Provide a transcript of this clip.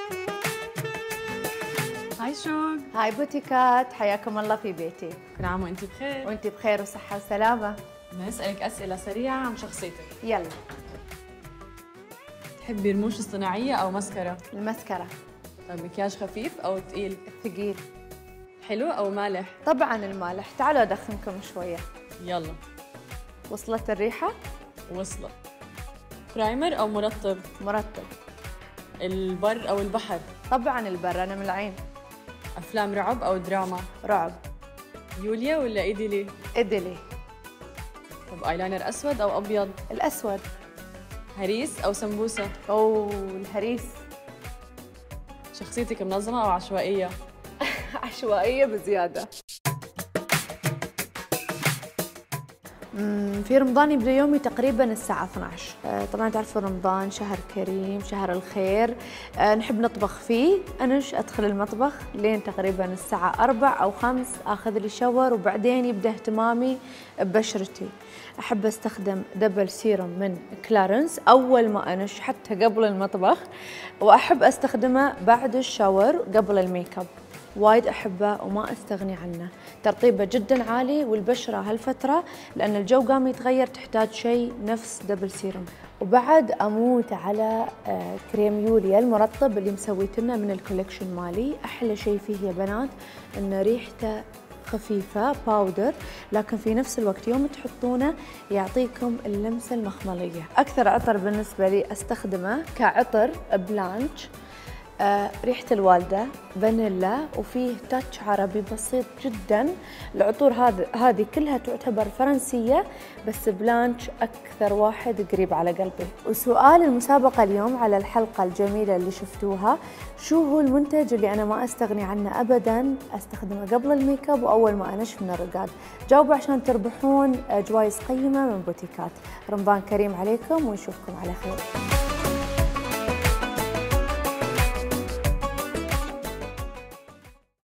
هاي شوق. هاي بوتيكات، حياكم الله في بيتي. كل عام وانت بخير. وانت بخير وصحة وسلامة. بدنا نسألك أسئلة سريعة عن شخصيتك. يلا. تحبي رموش اصطناعية أو مسكرة؟ المسكرة. طيب مكياج خفيف أو ثقيل؟ الثقيل. حلو أو مالح؟ طبعا المالح، تعالوا أدخنكم شوية. يلا. وصلت الريحة؟ وصلت. برايمر أو مرطب؟ مرطب. البر أو البحر؟ طبعا البر، أنا من العين. أفلام رعب أو دراما؟ رعب. يوليا ولا إيديلي؟ إدلي. طب آيلاينر أسود أو أبيض؟ الأسود. هريس أو سمبوسة؟ أوه الهريس. شخصيتك منظمة أو عشوائية؟ عشوائية بزيادة. في رمضان يبدأ يومي تقريبا الساعة 12. طبعا تعرفوا رمضان شهر كريم، شهر الخير، نحب نطبخ فيه. أنش أدخل المطبخ لين تقريبا الساعة 4 أو 5، أخذ لي شاور وبعدين يبدأ اهتمامي ببشرتي. أحب أستخدم دبل سيروم من كلارنس أول ما أنش حتى قبل المطبخ، وأحب أستخدمه بعد الشاور قبل الميك اب. وايد أحبه وما أستغني عنه، ترطيبه جدا عالي، والبشرة هالفترة لأن الجو قام يتغير تحتاج شيء نفس دبل سيروم. وبعد أموت على كريم يوليا المرطب اللي مسويتنا من الكوليكشن مالي. أحلى شيء فيه يا بنات إن ريحته خفيفة باودر، لكن في نفس الوقت يوم تحطونه يعطيكم اللمسة المخملية. أكثر عطر بالنسبة لي أستخدمه كعطر بلانش، ريحة الوالدة، فانيلا، وفيه تاتش عربي بسيط جدا. العطور هذه كلها تعتبر فرنسية، بس بلانش أكثر واحد قريب على قلبي. وسؤال المسابقة اليوم على الحلقة الجميلة اللي شفتوها، شو هو المنتج اللي أنا ما أستغني عنه أبدا أستخدمه قبل الميك اب وأول ما أنش من الرقاد؟ جاوبوا عشان تربحون جوائز قيمة من بوتيكات. رمضان كريم عليكم ونشوفكم على خير.